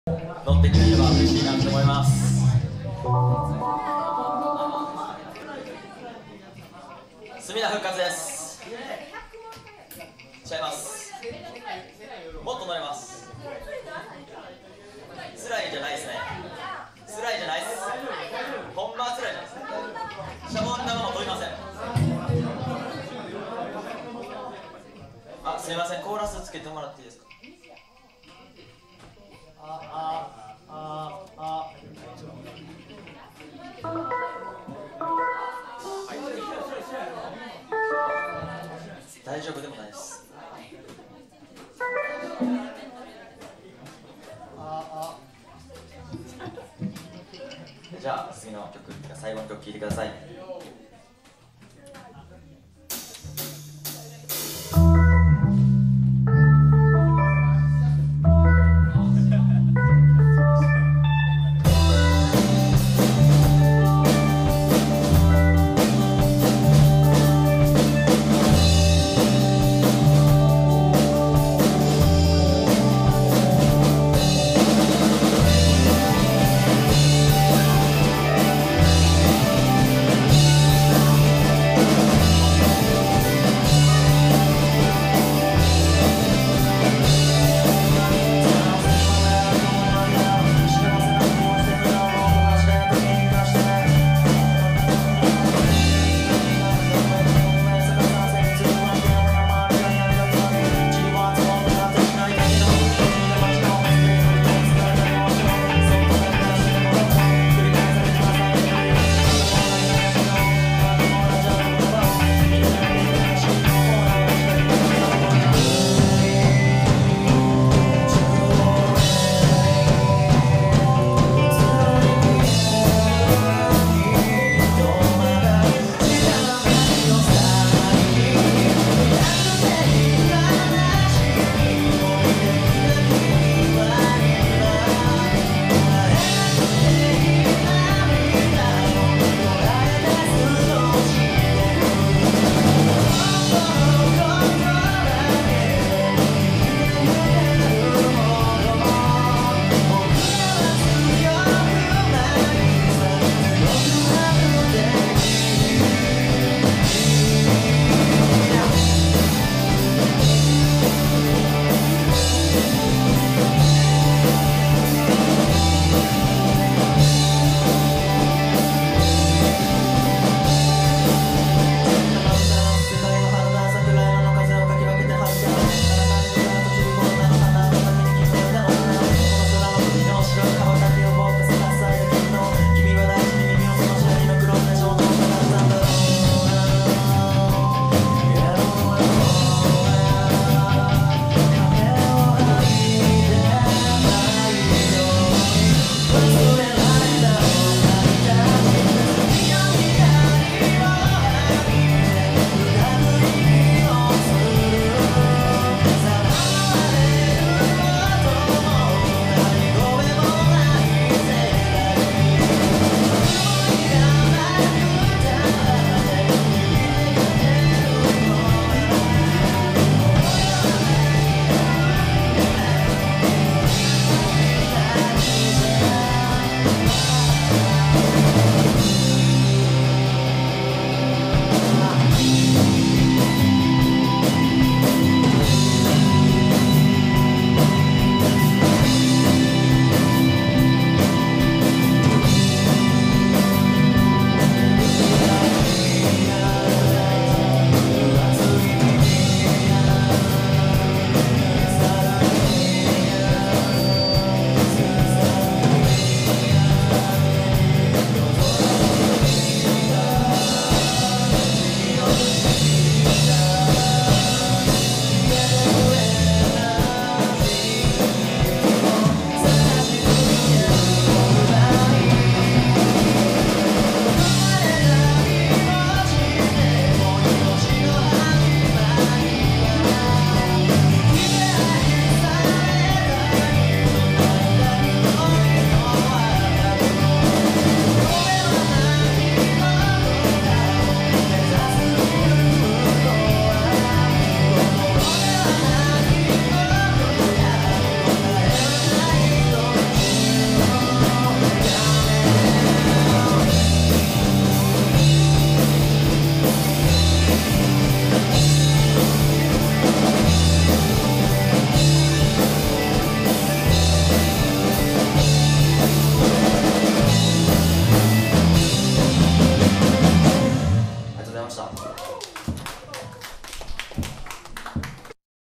乗ってくれれば嬉しいなと思います。隅田復活です。違います。もっと乗れます。つらいじゃないですね。つらいじゃないです。ほんまはつらいじゃないです。シャボン玉も飛びません。あ、すいません、コーラスつけてもらっていいですか。大丈夫でもないです。じゃあ次の曲、最後の曲聴いてください。